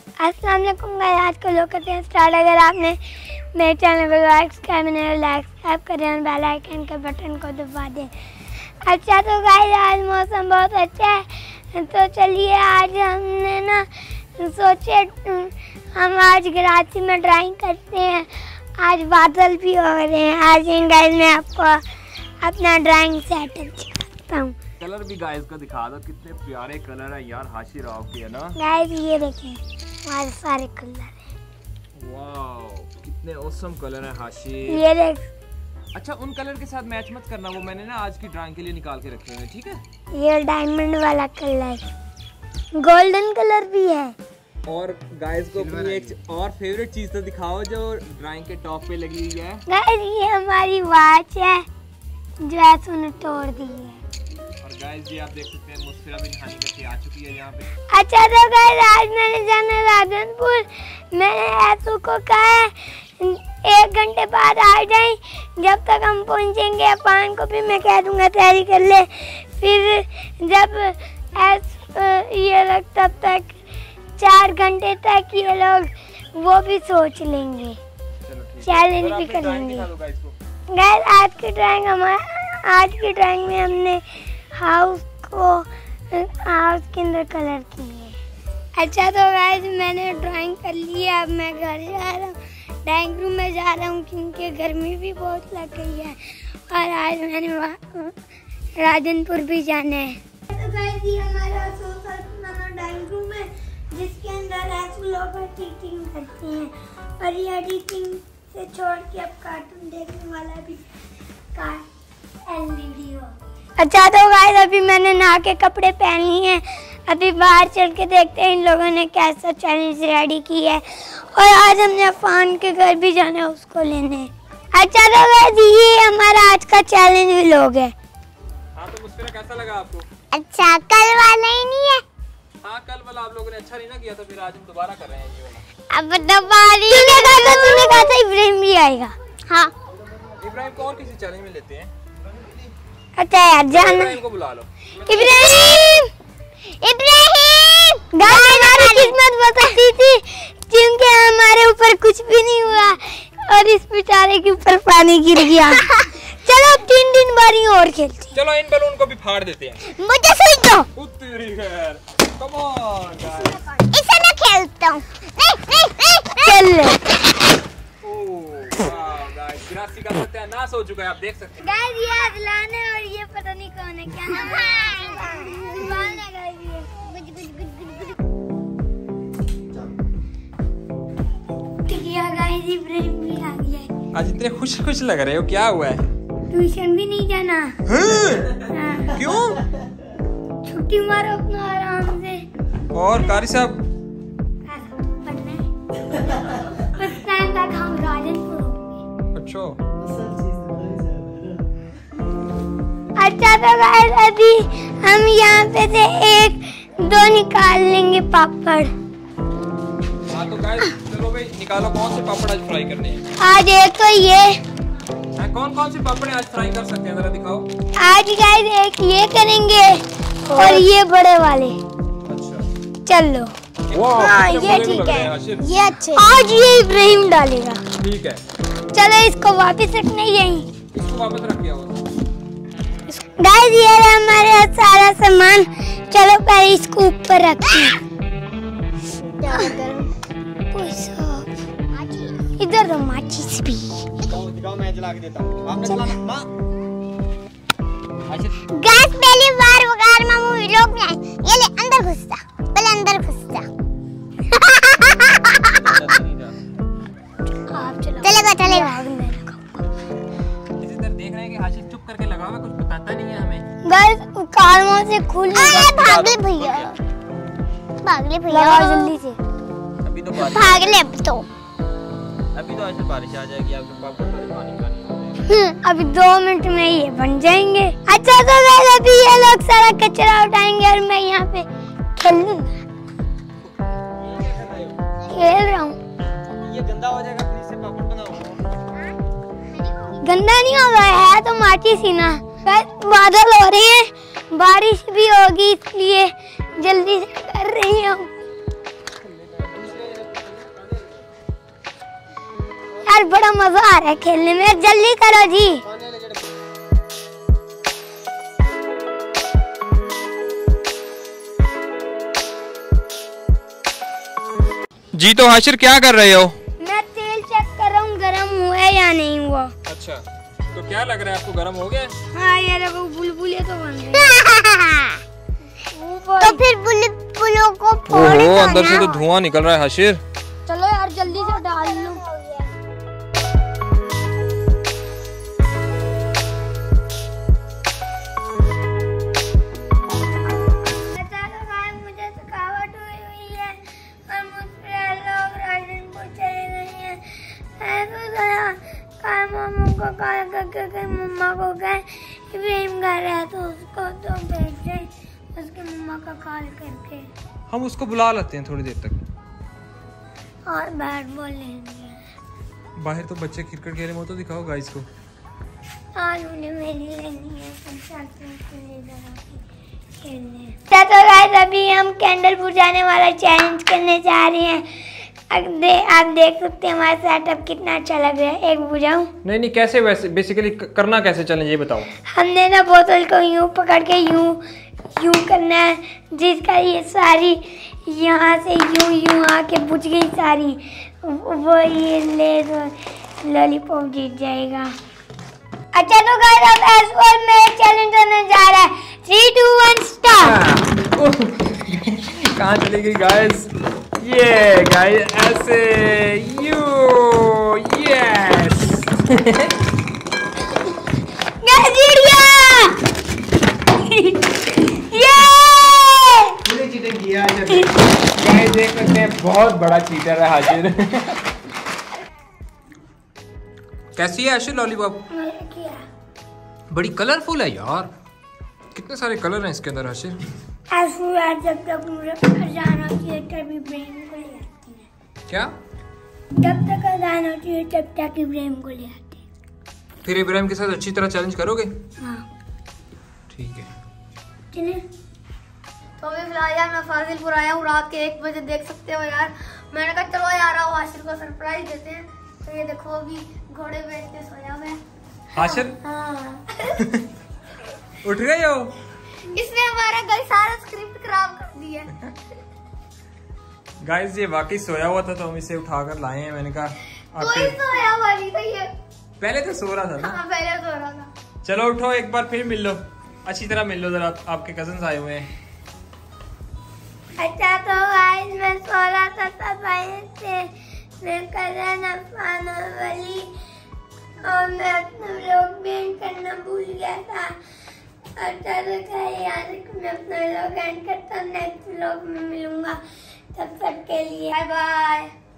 अस्सलाम वालेकुम गाइस, आज को लोग करते हैं स्टार्ट। अगर आपने मेरे चैनल को लाइक सब्सक्राइब करें और बेल आइकन के बटन को दबा दें। अच्छा तो गाइस आज मौसम बहुत अच्छा है, तो चलिए आज हमने ना सोचे हम आज कराची में ड्राइंग करते हैं। आज बादल भी हो रहे हैं। आज इन गाइस मैं आपको अपना ड्राइंग सेटअप दिखाता हूँ। कलर भी गाइस को दिखा दो, कितने प्यारे कलर है यार हाशी राव के, है ना गाइस। ये देखें हमारे सारे कलर हैं। वाओ कितने ऑसम कलर है हाशी। ये देख। अच्छा उन कलर के साथ मैच मत करना, वो मैंने ना आज की ड्राइंग के लिए निकाल के रखे हुए, ठीक है। ये डायमंड वाला कलर, गोल्डन कलर भी है। और गाइस को अपनी एक और फेवरेट चीज तो दिखाओ जो ड्राइंग के टॉप पे लगी हुई है। गाइस ये हमारी वॉच है जो ऐसे उन्हें तोड़ दी है। और गाइस ये आप देख सकते हैं मुस्फिरा भी नहाने करके आ चुकी है यहाँ पे। अच्छा तो गाइस आज मैंने जाना राजनपुर। मैंने ऐसू को कहा है 1 घंटे बाद आ जाए। जब तक हम पहुँचेंगे अपान को भी मैं कह दूंगा तैयारी कर ले। फिर जब ये लोग तब तक 4 घंटे तक ये लोग वो भी सोच लेंगे, चैलेंज भी करेंगे। गाइस आज की ड्राइंग में हमने हाउस के अंदर कलर किए। अच्छा तो गाइस मैंने ड्राइंग कर ली है। अब मैं घर जा रहा हूँ, ड्राइंग रूम में जा रहा हूँ क्योंकि गर्मी भी बहुत लग गई है और आज मैंने राजनपुर भी जाना है। तो गाइस ये हमारा ड्राइंग रूम है जिसके अंदर ऐसे लोग एडिटिंग करते हैं और ये एडिटिंग से छोड़ के अब कार्टून देखने वाला भी वीडियो। अच्छा तो गाइस अभी मैंने नहा के कपड़े पहन लिए हैं। अभी बाहर चल के देखते हैं इन लोगों ने कैसा चैलेंज रेडी किया है। और आज हमने अफान के घर भी जाना है उसको लेने। अच्छा तो गाइस ये हमारा आज का चैलेंज व्लॉग है। हाँ तो मुस्फिरा कैसा लगा आपको? अच्छा कल वाला ही नहीं है। हाँ कल वाला आप लोगों ने अच्छा नहीं ना किया तो फिर आज हम दोबारा कर रहे हैं ये वाला। अब तूने कहा था इब्राहिम भी आएगा। हाँ इब्राहिम को और किसी चैलेंज में लेते हैं। अच्छा यार जाना। इब्राहिम को बुला लो। इब्राहिम गाइस हमारी किस्मत बताती थी क्योंकि हमारे ऊपर कुछ भी नहीं हुआ और इस बेचारे के ऊपर पानी गिर गया। चलो 3 दिन बारी और खेलते। चलो इन बलून को भी फाड़ देते हैं। मुझे सुन दो। कम ऑन गाइस, इसे मैं खेलता हूँ। चल गिरासी का सत्यानाश हो चुका है, आप देख सकते हैं। गाइस ये अदलान है और ये पता नहीं कौन है, क्या नाम है गाइस ये। गाइस इब्राहिम भी आ गया है। आज इतने खुश लग रहे हो, क्या हुआ है? ट्यूशन भी नहीं जाना। हाँ। क्यों? छुट्टी मारो अपना आराम से। और कारी साहब उस टाइम तक हम राजनपुर होंगे। अच्छा तो गाइस अभी हम यहाँ पे से 1-2 निकाल लेंगे पापड़। हाँ तो गाइस चलो भाई निकालो, कौन से पापड़ आज फ्राई करने हैं? आज एक तो ये कौन से पापड़ आज फ्राई कर सकते हैं, जरा दिखाओ। आज गाइस एक ये करेंगे और ये बड़े वाले। अच्छा चलो हाँ ये ठीक है, ये अच्छे। आज ये इब्राहिम डालेगा। ठीक है चलो इसको वापस रखना यहीं। इसको वापस रख दिया गाइस ये है हमारे सारा सामान। चलो पहले इसको ऊपर रखते हैं। इधर तो माचिस भी। दिखाओ मैं जला के देता हूँ, आपने जलाना। माँ गैस पहली बार वगार में मूवी लोग में आए। ये ले अंदर घुसता, पहले अंदर घुसता। चलेगा। इसी तरह देख रहे हैं कि हाशिश चुप करके लगा हुआ, कुछ बताता नहीं है हमें। गैस कारों से खुल भागले भैया, जल्दी से। अभी तो बारिश भागले अभी तो ऐसे बारिश आ जाएगी, आपके पापड़ तो पानी अभी 2 मिनट में ये बन जाएंगे। अच्छा तो गाइस अभी ये लोग सारा कचरा उठाएंगे और मैं यहाँ पे खेल रहा हूँ। ये गंदा हो जाएगा, फिर इससे पापड़ बनाओ। गंदा नहीं होगा, है तो माटी सी ना। बादल हो रहे हैं, बारिश भी होगी इसलिए जल्दी से कर रही हूँ। आज बड़ा मजा आ रहा है खेलने में, जल्दी करो जी। जी तो हाशिर क्या कर रहे हो? मैं तेल चेक कर रहा हूँ गर्म हुआ है या नहीं हुआ। अच्छा, तो क्या लग रहा है आपको, गर्म हो गया? हाँ यार, वो बुलबुले तो बन गए। तो फिर बुलबुलों को फोड़ ओहो, अंदर से तो धुआं निकल रहा है हाशिर। चलो यार जल्दी से डाल लो। मुझे थकावट हुई है और मुझसे लोग राजनपुर चले गए हैं। मामू को कॉल करके मम्मा को कहे इब्राहिम घर है तो उसको तो भेज दे, उसके मम्मा का कॉल करके। हम उसको बुला लेते हैं थोड़ी देर तक और बैट बॉल लेंगे। बाहर। तो बच्चे क्रिकेट खेले, वो तो दिखाओ गाइस को। आज उन्हें मेरी लेनी है खेलने। तो गाइस अभी हम कैंडल बुझाने वाला चैलेंज करने जा रहे हैं। आप देख सकते हैं हमारा सेटअप कितना अच्छा लग रहा है। एक बुझाऊं? नहीं कैसे, वैसे बेसिकली करना कैसे चैलेंज ये बताओ। हमने ना बोतल को यूं पकड़ के यूं करना है, जिसका ये सारी यहाँ से यूं आके बुझ गई सारी, वो ये ले लॉलीपॉप जीत जाएगा। अच्छा तो गाइस अब एसवाल में चैलेंज होने जा रहा है। 3, 2, 1 स्टार्ट। कहाँ चली गई गाइस? ये गाइस ऐसे यस चीटिंग किया गाइस, देख सकते हैं बहुत बड़ा चीटर है हाजिर। कैसी है हाशिर लॉलीपॉप? बड़ी कलरफुल है यार, कितने सारे कलर हैं इसके अंदर हाशिर। जब तक मुझे जाना चाहिए तभी इब्राहिम को ले आती है। क्या? जब तक जाना चाहिए तब तक इब्राहिम को ले आते हैं। फिर इब्राहिम के साथ अच्छी तरह चैलेंज करोगे? हाँ ठीक है। चलिए। तो अभी फिलहाल यार मैं फाजिलपुर आया हूँ, रात के 1 बजे देख सकते हो यार। मैंने कहा चलो यार आओ हाशिर को सरप्राइज देते हैं। तो ये देखो अभी घोड़े बेच के सोया हुआ है हाशिर। हाँ। उठ गए हो? इसने हमारा गई सारा स्क्रिप्ट खराब कर दिया। गाइस ये वाकई सोया हुआ था तो हम इसे उठाकर लाए हैं। मैंने कहा कोई सोया वाली था ये, पहले तो सो रहा था ना। हाँ पहले सो रहा था। चलो उठो, एक बार फिर मिल लो, अच्छी तरह मिल लो जरा, आपके कजन्स आए हुए हैं। अच्छा तो गाइस मैं सो रहा था तब आए थे मैं कजन अफान वाली, और मैं अपना व्लॉग भी एंड करना भूल गया था। अच्छा तो क्या यार, मैं अपना व्लॉग एंड करता हूँ, नेक्स्ट व्लॉग में मिलूंगा, तब तक के लिए बाय बाय।